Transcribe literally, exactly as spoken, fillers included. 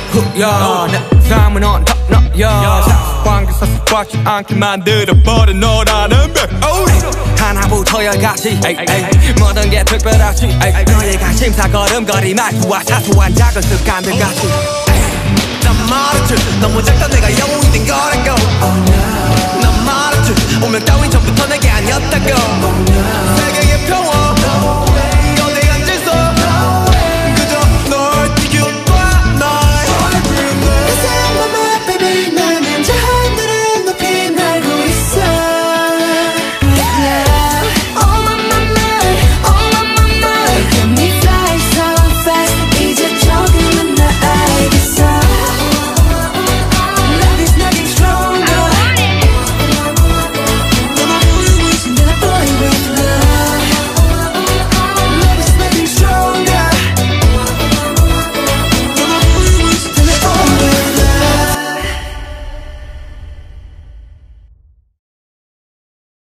후야 내 삶은 언덕너야 사관계사 습관치 않게 만들어버린 너라는 백 하나부터 열까지 모든 게 특별하지 너의 관심사 걸음걸이 말투와 사소한 작은 습관들 같이 난 말했지 너무 작다 내가 영웅이 된 거라고 난 말했지 운명 따윈 전부터 내게 아니었다고